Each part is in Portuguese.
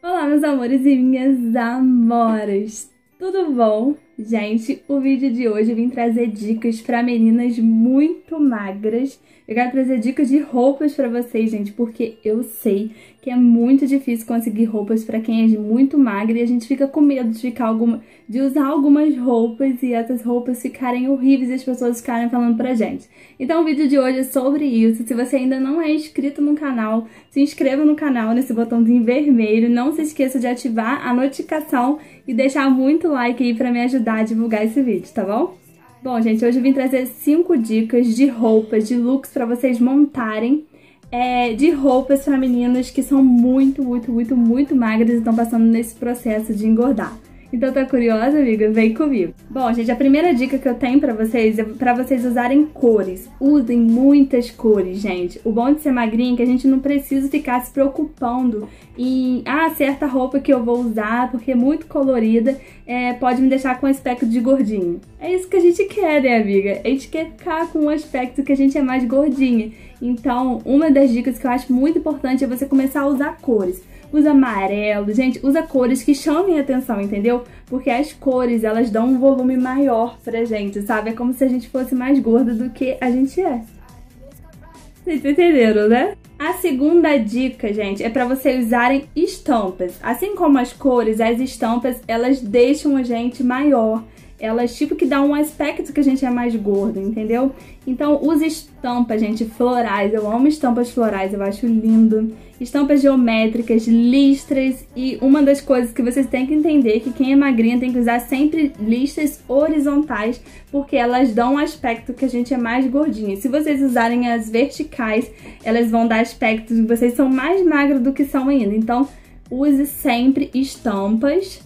Olá, meus amores e minhas amoras! Tudo bom? Gente, o vídeo de hoje eu vim trazer dicas para meninas muito magras. Eu quero trazer dicas de roupas para vocês, gente, porque eu sei que é muito difícil conseguir roupas para quem é muito magra e a gente fica com medo de usar algumas roupas e essas roupas ficarem horríveis e as pessoas ficarem falando pra gente. Então o vídeo de hoje é sobre isso. Se você ainda não é inscrito no canal, se inscreva no canal nesse botãozinho vermelho. Não se esqueça de ativar a notificação e deixar muito like aí pra me ajudar a divulgar esse vídeo, tá bom? Bom, gente, hoje eu vim trazer 5 dicas de roupas, de looks pra vocês montarem. De roupas pra meninas que são muito magras e estão passando nesse processo de engordar. Então tá curiosa, amiga? Vem comigo. Bom, gente, a primeira dica que eu tenho pra vocês é pra vocês usarem cores. Usem muitas cores, gente. O bom de ser magrinha é que a gente não precisa ficar se preocupando em certa roupa que eu vou usar, porque é muito colorida, pode me deixar com um aspecto de gordinho. É isso que a gente quer, né, amiga? A gente quer ficar com um aspecto que a gente é mais gordinha. Então, uma das dicas que eu acho muito importante é você começar a usar cores. Usa amarelo, gente, usa cores que chamem a atenção, entendeu? Porque as cores, elas dão um volume maior pra gente, sabe? É como se a gente fosse mais gorda do que a gente é. Vocês entenderam, né? A segunda dica, gente, é pra vocês usarem estampas. Assim como as cores, as estampas, elas deixam a gente maior. Elas tipo que dão um aspecto que a gente é mais gordo, entendeu? Então use estampas, gente, florais. Eu amo estampas florais, eu acho lindo. Estampas geométricas, listras. E uma das coisas que vocês têm que entender é que quem é magrinha tem que usar sempre listras horizontais, porque elas dão um aspecto que a gente é mais gordinha. Se vocês usarem as verticais, elas vão dar aspectos que vocês são mais magros do que são ainda. Então use sempre estampas,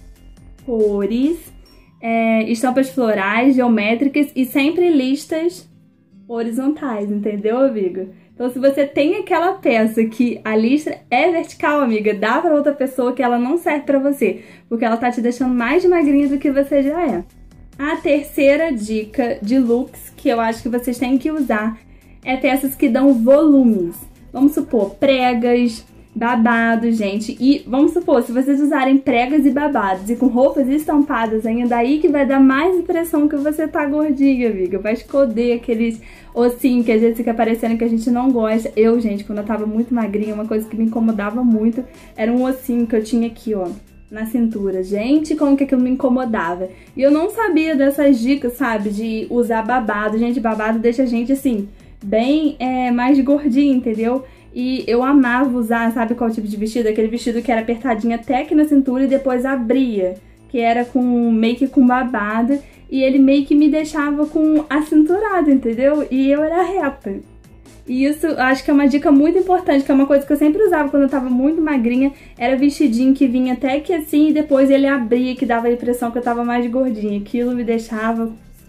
cores, estampas florais, geométricas e sempre listas horizontais, entendeu, amiga? Então, se você tem aquela peça que a lista é vertical, amiga, dá pra outra pessoa que ela não serve pra você, porque ela tá te deixando mais magrinha do que você já é. A terceira dica de looks que eu acho que vocês têm que usar é peças que dão volumes. Vamos supor, pregas, babados, gente. E vamos supor, se vocês usarem pregas e babados e com roupas estampadas ainda, aí que vai dar mais impressão que você tá gordinha, amiga. Vai esconder aqueles ossinhos que às vezes fica parecendo que a gente não gosta. Eu, gente, quando eu tava muito magrinha, uma coisa que me incomodava muito era um ossinho que eu tinha aqui, ó, na cintura. Gente, como que aquilo me incomodava. E eu não sabia dessas dicas, sabe, de usar babado. Gente, babado deixa a gente, assim, bem mais gordinha, entendeu? E eu amava usar, sabe qual tipo de vestido? Aquele vestido que era apertadinho até aqui na cintura e depois abria, que era meio que com babado, e ele meio que me deixava com acinturado, entendeu? E eu era reta. E isso eu acho que é uma dica muito importante, que é uma coisa que eu sempre usava quando eu tava muito magrinha, era vestidinho que vinha até aqui assim e depois ele abria, que dava a impressão que eu tava mais gordinha. Aquilo me deixava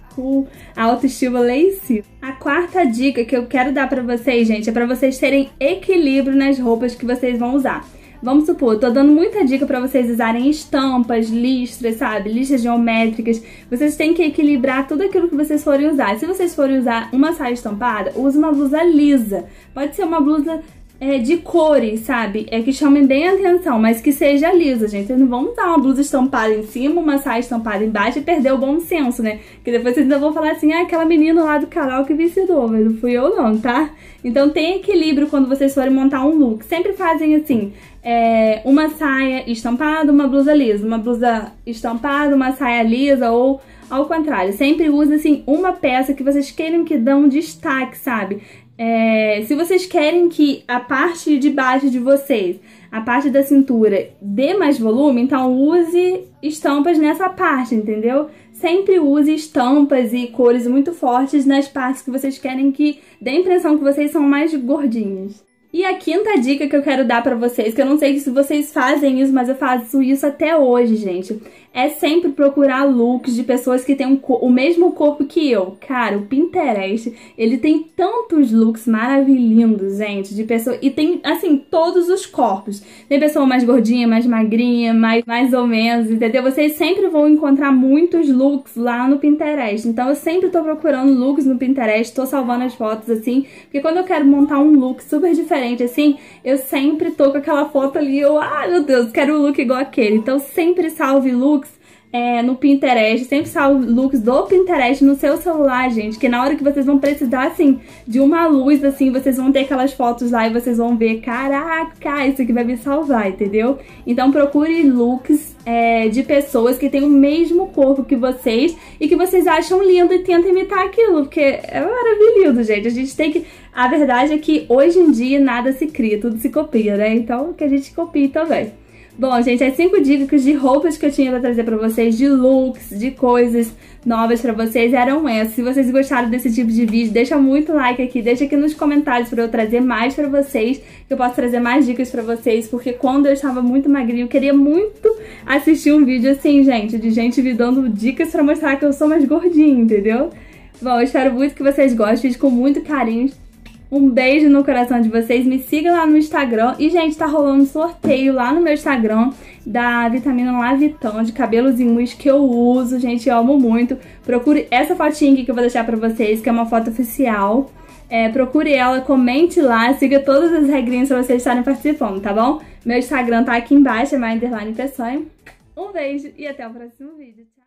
a autoestima lá em cima. A quarta dica que eu quero dar pra vocês, gente, é pra vocês terem equilíbrio nas roupas que vocês vão usar. Vamos supor, eu tô dando muita dica pra vocês usarem estampas, listras, sabe? Listas geométricas. Vocês têm que equilibrar tudo aquilo que vocês forem usar. Se vocês forem usar uma saia estampada, use uma blusa lisa. Pode ser uma blusa de cores, sabe? Que chamem bem a atenção, mas que seja lisa, gente. Vocês não vão usar uma blusa estampada em cima, uma saia estampada embaixo e perder o bom senso, né? Porque depois vocês ainda vão falar assim, aquela menina lá do canal que vestido, mas não fui eu não, tá? Então tem equilíbrio quando vocês forem montar um look. Sempre fazem assim, uma saia estampada, uma blusa lisa, uma blusa estampada, uma saia lisa ou ao contrário. Sempre use assim uma peça que vocês queiram que dê um destaque, sabe? Se vocês querem que a parte de baixo de vocês, a parte da cintura, dê mais volume, então use estampas nessa parte, entendeu? Sempre use estampas e cores muito fortes nas partes que vocês querem que dê a impressão que vocês são mais gordinhos. E a quinta dica que eu quero dar pra vocês, que eu não sei se vocês fazem isso, mas eu faço isso até hoje, gente, é sempre procurar looks de pessoas que têm o mesmo corpo que eu. Cara, o Pinterest, ele tem tantos looks maravilhosos, gente, de pessoas... E tem, assim, todos os corpos. Tem pessoa mais gordinha, mais magrinha, mais ou menos, entendeu? Vocês sempre vão encontrar muitos looks lá no Pinterest. Então eu sempre tô procurando looks no Pinterest, tô salvando as fotos, assim, porque quando eu quero montar um look super diferente, diferente, assim, eu sempre tô com aquela foto ali, ai meu Deus, quero um look igual aquele. Então sempre salve looks no Pinterest, sempre salve looks do Pinterest no seu celular, gente, que na hora que vocês vão precisar, assim, de uma luz, assim, vocês vão ter aquelas fotos lá e vocês vão ver, caraca, isso aqui vai me salvar, entendeu? Então procure looks de pessoas que têm o mesmo corpo que vocês e que vocês acham lindo e tentem imitar aquilo, porque é maravilhoso, gente. A gente tem que... A verdade é que hoje em dia nada se cria, tudo se copia, né? Então que a gente copie também. Bom, gente, as 5 dicas de roupas que eu tinha pra trazer pra vocês, de looks, de coisas novas pra vocês, eram essas. Se vocês gostaram desse tipo de vídeo, deixa muito like aqui, deixa aqui nos comentários pra eu trazer mais pra vocês, que eu posso trazer mais dicas pra vocês, porque quando eu estava muito magrinha, eu queria muito assistir um vídeo assim, gente, de gente me dando dicas pra mostrar que eu sou mais gordinha, entendeu? Bom, eu espero muito que vocês gostem, fiz com muito carinho. Um beijo no coração de vocês, me siga lá no Instagram. E, gente, tá rolando um sorteio lá no meu Instagram da vitamina Lavitan de cabelos e unhas que eu uso, gente, eu amo muito. Procure essa fotinha aqui que eu vou deixar pra vocês, que é uma foto oficial. Procure ela, comente lá, siga todas as regrinhas pra vocês estarem participando, tá bom? Meu Instagram tá aqui embaixo, é _Peçonha. Um beijo e até o próximo vídeo. Tchau!